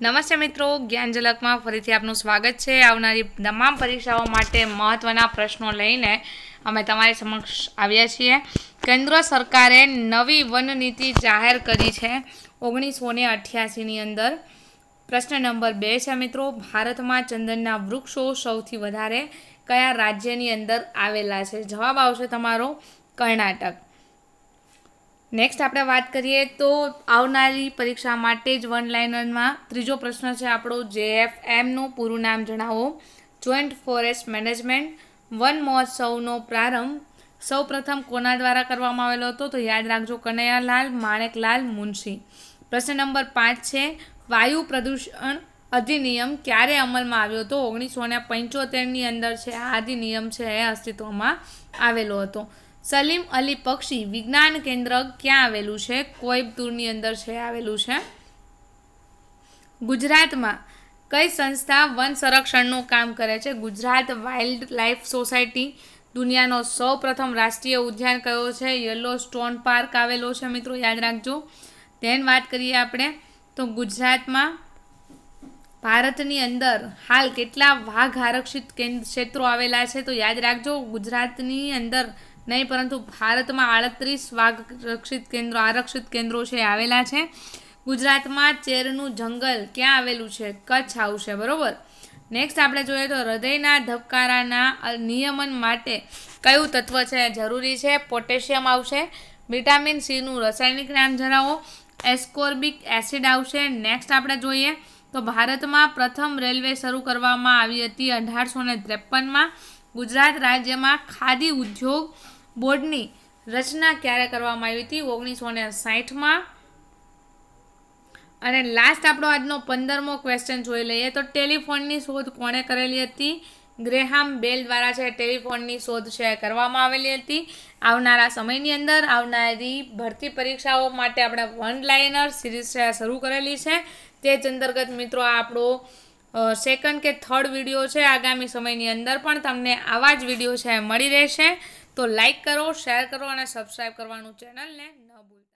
નમસ્તે મિત્રો, જ્ઞાન ઝલકમાં ફરીથી આપનું સ્વાગત છે। આવનારી તમામ પરીક્ષાઓ માટે મહત્ત્વના પ્રશ્નો લઈને અમે તમારી સમક્ષ આવ્યા છીએ। કેન્દ્ર સરકારે નવી વન નીતિ જાહેર કરી છે 1988ની અંદર। પ્રશ્ન નંબર 2 છે મિત્રો, ભારતમાં ચંદનના વૃક્ષો સૌથી વધારે કયા રાજ્યની અંદર આવેલા છે? જવાબ આવશે તમારો કર્ણાટક। નેક્સ્ટ આપણે વાત કરીએ તો આવનારી પરીક્ષા માટે જ વન લાઇનરમાં ત્રીજો પ્રશ્ન છે આપણો, JFMનું પૂરું નામ જણાવો। જોઈન્ટ ફોરેસ્ટ મેનેજમેન્ટ વન મહોત્સવનો પ્રારંભ સૌપ્રથમ કોના દ્વારા કરવામાં આવેલો હતો? તો યાદ રાખજો, કનૈયાલાલ માણેકલાલ મુનશી। પ્રશ્ન નંબર 5 છે, વાયુ પ્રદૂષણ અધિનિયમ ક્યારે અમલમાં આવ્યો હતો? 1975ની અંદર છે આ અધિનિયમ છે એ અસ્તિત્વમાં આવેલો હતો। સલીમ અલી પક્ષી વિજ્ઞાન કેન્દ્ર ક્યાં આવેલું છે? કોઈમ્બતુરની અંદર છે આવેલું છે। ગુજરાતમાં કઈ સંસ્થા વન સંરક્ષણનું કામ કરે છે? Gujarat wild life society. દુનિયાનો સૌપ્રથમ રાષ્ટ્રીય ઉદ્યાન કયો છે? યલો સ્ટોન પાર્ક આવેલો છે મિત્રો, યાદ રાખજો। તેની વાત કરીએ આપણે તો ગુજરાતમાં ભારતની અંદર હાલ કેટલા વાઘ આરક્ષિત ક્ષેત્રો આવેલા છે? તો યાદ રાખજો, ગુજરાતની અંદર નહીં પરંતુ ભારતમાં 38 વાઘ આરક્ષિત કેન્દ્રો છે આવેલા છે। ગુજરાતમાં ચેરનું જંગલ ક્યાં આવેલું છે? કચ્છ આવશે, બરોબર। નેક્સ્ટ આપણે જોઈએ તો હૃદયના ધબકારાના નિયમન માટે કયું તત્વ છે જરૂરી છે? પોટેશિયમ આવશે। વિટામિન સીનું રાસાયણિક નામ જણાવો। એસ્કોર્બિક એસિડ આવશે। નેક્સ્ટ આપણે જોઈએ તો ભારતમાં પ્રથમ રેલવે શરૂ કરવામાં આવી હતી 1853માં। ગુજરાત રાજ્યમાં ખાદી ઉદ્યોગ બોર્ડની રચના ક્યારે કરવામાં આવી હતી? 1960માં। અને લાસ્ટ આપણો આજનો 15મો ક્વેશ્ચન જોઈ લઈએ તો ટેલિફોનની શોધ કોણે કરેલી હતી? ગ્રેહામ બેલ દ્વારા છે ટેલિફોનની શોધ છે કરવામાં આવેલી હતી। આવનારા સમયની અંદર આવનારી ભરતી પરીક્ષાઓ માટે આપણે વન લાઇનર સિરીઝ છે શરૂ કરેલી છે। તે જ અંતર્ગત મિત્રો આપણો સેકન્ડ કે થર્ડ વિડીયો છે આગામી સમયની અંદર પણ તમને આવા જ વિડીયો છે મળી રહેશે। તો લાઈક કરો, શેર કરો અને સબસ્ક્રાઈબ કરવાનું ચેનલને ન ભૂલતા।